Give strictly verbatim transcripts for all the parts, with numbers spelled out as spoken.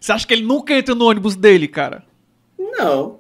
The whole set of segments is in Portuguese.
Você acha que ele nunca entra no ônibus dele, cara? Não.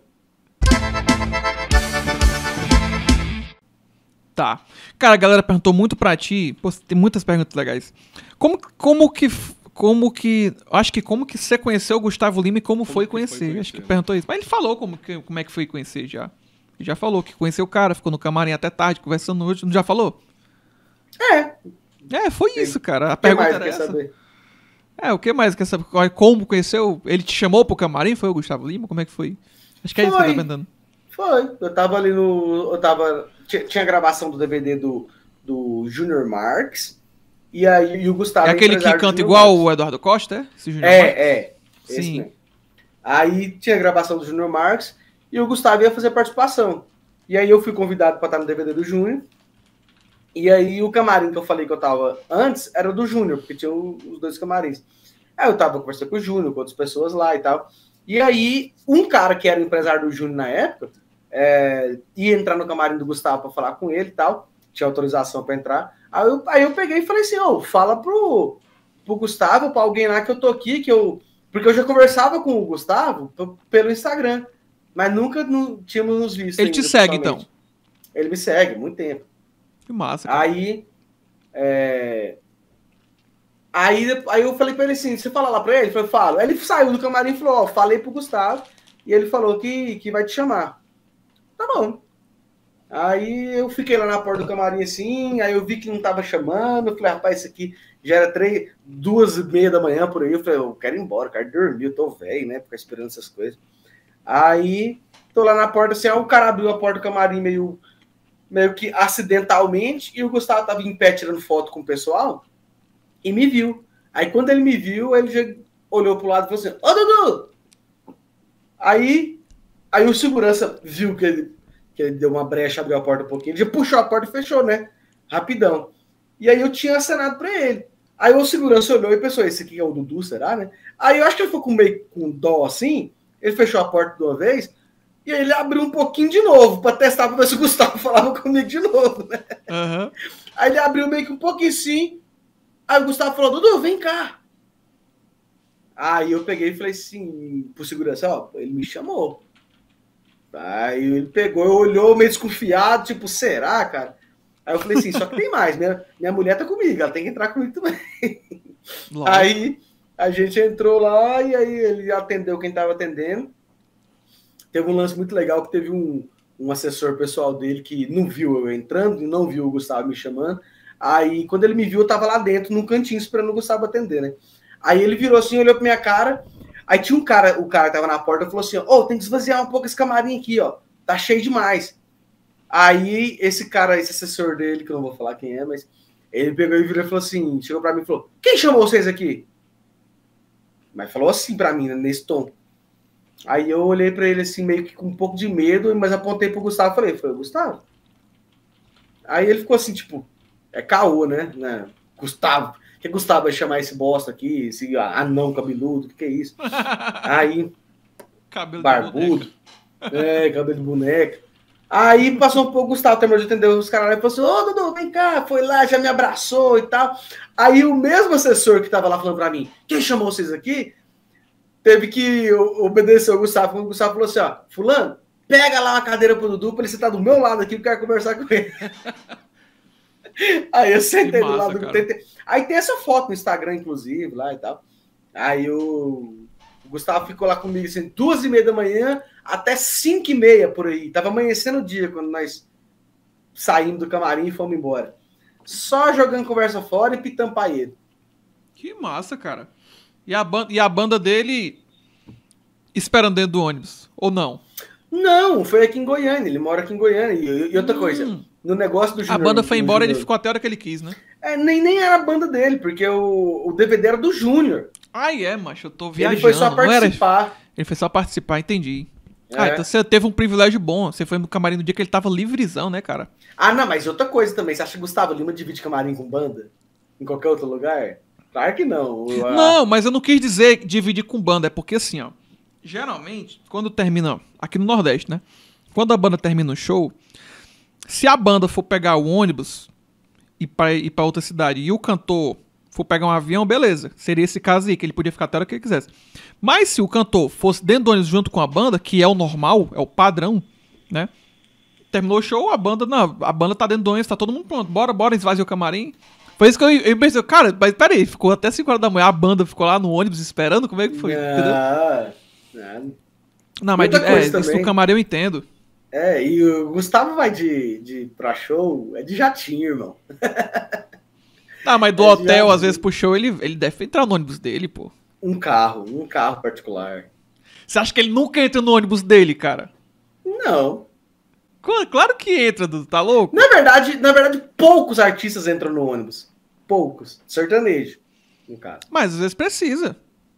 Tá. Cara, a galera perguntou muito pra ti. Pô, tem muitas perguntas legais. Como, como que... Como que... Acho que como que você conheceu o Gustavo Lima e como, como foi, conhecer. foi conhecer. Acho que perguntou isso. Mas ele falou como, que, como é que foi conhecer já. Ele já falou que conheceu o cara, ficou no camarim até tarde, conversando hoje. Não já falou? É. É, foi Tem. isso, cara. A que pergunta mais era quer essa. Saber? É, o que mais quer saber? Como conheceu? Ele te chamou pro camarim? Foi o Gustavo Lima? Como é que foi? Acho que é foi. Isso que eu tô perguntando. Foi. Eu tava ali no... Eu tava... Tinha, tinha a gravação do D V D do, do Junior Marx. E aí e o Gustavo... É aquele que canta igual Marx. O Eduardo Costa, é? Esse Junior é, Marx? é. Sim. Mesmo. Aí tinha a gravação do Junior Marx e o Gustavo ia fazer participação. E aí eu fui convidado para estar no D V D do Júnior. E aí o camarim que eu falei que eu tava antes era o do Júnior, porque tinha os dois camarins. Aí eu tava conversando com o Júnior, com outras pessoas lá e tal. E aí um cara que era o empresário do Júnior na época é, ia entrar no camarim do Gustavo para falar com ele e tal. Tinha autorização para entrar. Aí eu, aí eu peguei e falei assim, ô, oh, fala pro, pro Gustavo, pra alguém lá que eu tô aqui, que eu... Porque eu já conversava com o Gustavo pelo Instagram, mas nunca não, tínhamos nos visto. Ele te segue, então? Ele me segue, muito tempo. Que massa, cara. Aí, é... aí, aí eu falei pra ele assim, você fala lá pra ele? Eu falei, falo. Aí ele saiu do camarim e falou, ó, falei pro Gustavo, e ele falou que, que vai te chamar. Tá bom. Aí eu fiquei lá na porta do camarim assim, aí eu vi que não tava chamando, eu falei, rapaz, isso aqui já era três, duas e meia da manhã por aí, eu falei, eu quero ir embora, eu quero dormir, eu tô velho, né, ficar esperando essas coisas. Aí, tô lá na porta assim, aí o cara abriu a porta do camarim meio, meio que acidentalmente, e o Gustavo tava em pé tirando foto com o pessoal, e me viu. Aí quando ele me viu, ele já olhou pro lado e falou assim, ô Dudu! Aí, aí o segurança viu que ele que ele deu uma brecha, abriu a porta um pouquinho, ele já puxou a porta e fechou, né? Rapidão. E aí eu tinha acenado pra ele. Aí o segurança olhou e pensou, esse aqui é o Dudu, será, né? Aí eu acho que ele ficou com meio com dó assim, ele fechou a porta de uma vez, e aí ele abriu um pouquinho de novo, pra testar pra ver se o Gustavo falava comigo de novo, né? Uhum. Aí ele abriu meio que um pouquinho assim, aí o Gustavo falou, Dudu, vem cá. Aí eu peguei e falei assim, pro segurança, ó, ele me chamou. Aí ele pegou, olhou meio desconfiado, tipo, será, cara? Aí eu falei assim, só que tem mais, minha, minha mulher tá comigo, ela tem que entrar comigo também. Lógico. Aí a gente entrou lá e aí ele atendeu quem tava atendendo. Teve um lance muito legal que teve um, um assessor pessoal dele que não viu eu entrando, não viu o Gustavo me chamando. Aí quando ele me viu, eu tava lá dentro, num cantinho, esperando o Gustavo atender, né? Aí ele virou assim, olhou pra minha cara. Aí tinha um cara, o cara que tava na porta, falou assim, ô, oh, tem que esvaziar um pouco esse camarim aqui, ó. Tá cheio demais. Aí esse cara, esse assessor dele, que eu não vou falar quem é, mas ele pegou e virou e falou assim, chegou pra mim e falou, quem chamou vocês aqui? Mas falou assim pra mim, né, nesse tom. Aí eu olhei pra ele assim, meio que com um pouco de medo, mas apontei pro Gustavo e falei, foi o Gustavo? Aí ele ficou assim, tipo, é caô, né? né? Gustavo. Que Gustavo vai chamar esse bosta aqui, esse anão cabeludo, o que, que é isso? Aí, cabelo barbudo, é, cabelo de boneca. Aí passou um pouco, o Gustavo terminou de atender os caras e falou assim, ô Dudu, vem cá, foi lá, já me abraçou e tal. Aí o mesmo assessor que tava lá falando pra mim, quem chamou vocês aqui, teve que obedecer o Gustavo, o Gustavo falou assim, ó, fulano, pega lá uma cadeira pro Dudu pra ele sentar do meu lado aqui, eu quero conversar com ele. Aí eu sentei massa, do lado do T T. Aí tem essa foto no Instagram, inclusive, lá e tal. Aí o, o Gustavo ficou lá comigo assim, duas e meia da manhã até cinco e meia por aí. Tava amanhecendo o dia quando nós saímos do camarim e fomos embora. Só jogando conversa fora e pitando paeiro. Que massa, cara. E a, ban- e a banda dele esperando dentro do ônibus, ou não? Não, foi aqui em Goiânia. Ele mora aqui em Goiânia. E, e outra hum. coisa, no negócio do Junior... A banda foi embora e Junior, ele ficou até a hora que ele quis, né? É, nem, nem era a banda dele, porque o, o D V D era do Júnior. Ai, é, macho, eu tô viajando. Ele foi só participar. Era... Ele foi só participar, entendi. É. Ah, então você teve um privilégio bom. Você foi no camarim no dia que ele tava livrezão, né, cara? Ah, não, mas outra coisa também. Você acha que Gustavo Lima divide camarim com banda? Em qualquer outro lugar? Claro que não. Não, mas eu não quis dizer dividir com banda. É porque assim, ó. Geralmente, quando termina... Aqui no Nordeste, né? Quando a banda termina o show, se a banda for pegar o ônibus e ir pra, ir pra outra cidade e o cantor for pegar um avião, beleza. Seria esse caso aí, que ele podia ficar até a hora que ele quisesse. Mas se o cantor fosse dentro do ônibus junto com a banda, que é o normal, é o padrão, né? Terminou o show, a banda, não, a banda tá dentro do ônibus, tá todo mundo pronto. Bora, bora, esvaziou o camarim. Foi isso que eu, eu pensei, cara, mas peraí, ficou até cinco horas da manhã, a banda ficou lá no ônibus esperando, como é que foi? Ah, não, não, mas é, isso do camarim eu entendo. É, e o Gustavo vai de, de pra show, é de jatinho, irmão. Ah, mas do é hotel, às vezes, pro show, ele, ele deve entrar no ônibus dele, pô. Um carro, um carro particular. Você acha que ele nunca entra no ônibus dele, cara? Não. Claro que entra, Dudu, tá louco? Na verdade, na verdade, poucos artistas entram no ônibus. Poucos. Sertanejo, no caso. Mas às vezes precisa.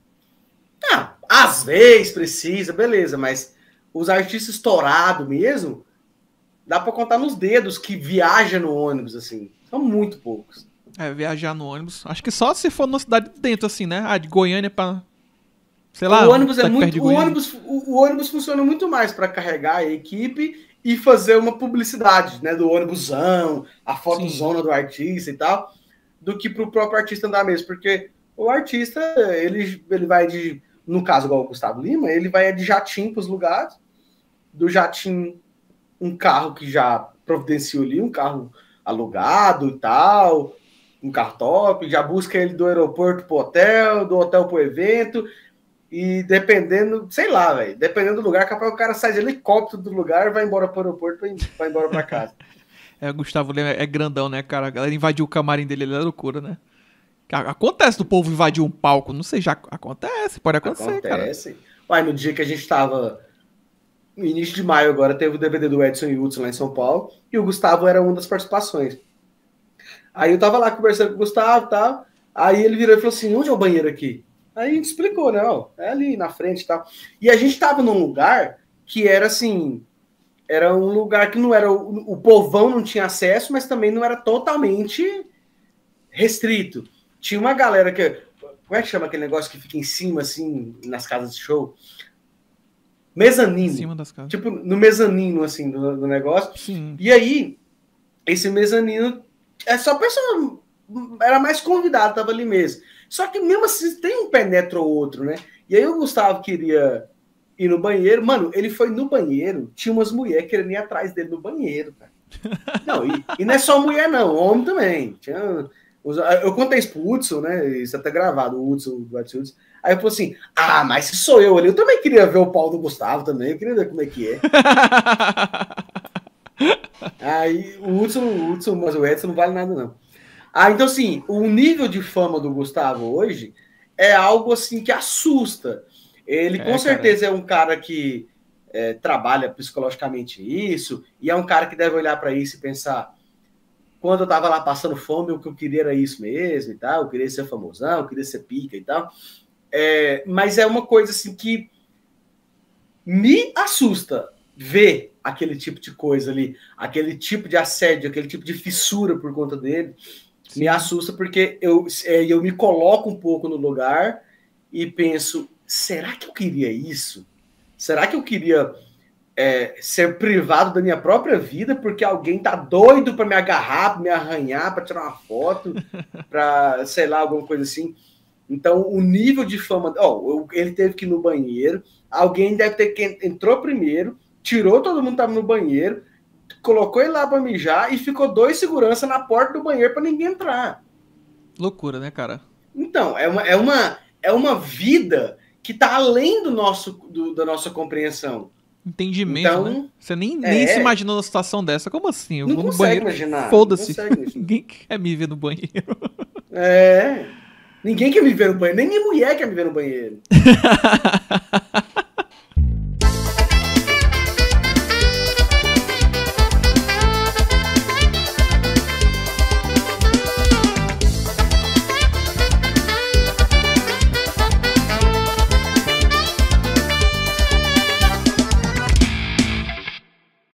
Ah, às vezes precisa, beleza, mas os artistas estourados mesmo, dá pra contar nos dedos que viajam no ônibus, assim. São muito poucos. É, viajar no ônibus. Acho que só se for numa cidade dentro, assim, né? Ah, de Goiânia pra... Sei lá. O ônibus é muito... O ônibus, o, o ônibus funciona muito mais pra carregar a equipe e fazer uma publicidade, né? Do ônibusão, a fotozona do artista e tal, do que pro próprio artista andar mesmo. Porque o artista, ele, ele vai de... No caso, igual o Gustavo Lima, ele vai de jatinho pros lugares. Do jatinho, um carro que já providenciou ali, um carro alugado e tal, um carro top, já busca ele do aeroporto pro hotel, do hotel pro evento, e dependendo, sei lá, velho, dependendo do lugar, capaz o cara sai de helicóptero do lugar, vai embora pro aeroporto, vai embora pra casa. É, o Gustavo Lima é grandão, né, cara? A galera invadiu o camarim dele, ele é loucura, né? Acontece do povo invadir um palco, não sei, já acontece, pode acontecer, acontece. cara. Acontece. Uai, no dia que a gente tava, no início de maio agora, teve o D V D do Edson e Hudson lá em São Paulo, e o Gustavo era uma das participações. Aí eu tava lá conversando com o Gustavo e tal, aí ele virou e falou assim, onde é o banheiro aqui? Aí a gente explicou, né, ó, é ali na frente e tal. E a gente tava num lugar que era assim, era um lugar que não era, o, o povão não tinha acesso, mas também não era totalmente restrito. Tinha uma galera que, como é que chama aquele negócio que fica em cima, assim, nas casas de show? Mezanino. Em cima das casas. Tipo, no mezanino, assim, do, do negócio. Sim. E aí, esse mezanino, é só pessoa, era mais convidado, tava ali mesmo. Só que mesmo assim, tem um penetra ou outro, né? E aí o Gustavo queria ir no banheiro. Mano, ele foi no banheiro, tinha umas mulheres querendo ir atrás dele no banheiro, cara. Não, e, e não é só mulher, não, homem também. Tinha... Eu contei isso pro Hudson, né? Isso até gravado, o Hudson, o Hudson. Aí eu falei assim: ah, mas se sou eu ali, eu também queria ver o pau do Gustavo também, eu queria ver como é que é. Aí o Hudson, o Hudson, mas o Edson não vale nada, não. Ah, então assim, o nível de fama do Gustavo hoje é algo assim que assusta. Ele é, com certeza cara. é um cara que é, trabalha psicologicamente isso, e é um cara que deve olhar para isso e pensar. Quando eu tava lá passando fome, o que eu queria era isso mesmo e tal. Eu queria ser famosão, eu queria ser pica e tal. É, mas é uma coisa assim que me assusta ver aquele tipo de coisa ali, aquele tipo de assédio, aquele tipo de fissura por conta dele. Sim. Me assusta porque eu, é, eu me coloco um pouco no lugar e penso, será que eu queria isso? Será que eu queria... É, ser privado da minha própria vida porque alguém tá doido para me agarrar, para me arranhar, para tirar uma foto, para sei lá, alguma coisa assim. Então, o nível de fama... Ó, ele teve que ir no banheiro, alguém deve ter que entrou primeiro, tirou todo mundo que tava no banheiro, colocou ele lá para mijar e ficou dois segurança na porta do banheiro para ninguém entrar. Loucura, né, cara? Então, é uma, é uma, é uma vida que tá além do nosso, do, da nossa compreensão. Entendimento, então, né? Você nem, é, nem se imaginou uma situação dessa. Como assim? Eu não vou no consegue banheiro. Imaginar. Foda-se. Ninguém quer me ver no banheiro. É. Ninguém quer me ver no banheiro. Nem minha mulher quer me ver no banheiro.